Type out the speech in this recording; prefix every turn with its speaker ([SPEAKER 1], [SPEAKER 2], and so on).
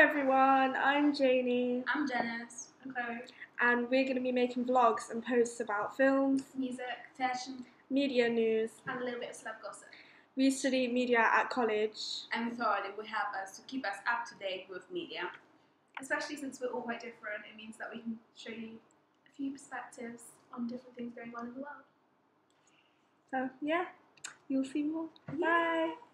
[SPEAKER 1] everyone, I'm Janie.
[SPEAKER 2] I'm Janice.
[SPEAKER 3] I'm Chloe.
[SPEAKER 1] And we're going to be making vlogs and posts about films,
[SPEAKER 3] Music,
[SPEAKER 2] Fashion.
[SPEAKER 1] media news.
[SPEAKER 3] and a little bit of celeb gossip.
[SPEAKER 1] We study media at college.
[SPEAKER 2] And we thought it would help us to keep us up to date with media.
[SPEAKER 3] Especially since we're all quite different, it means that we can show you a few perspectives on different things going on in the world.
[SPEAKER 1] So yeah, you'll see more. Bye.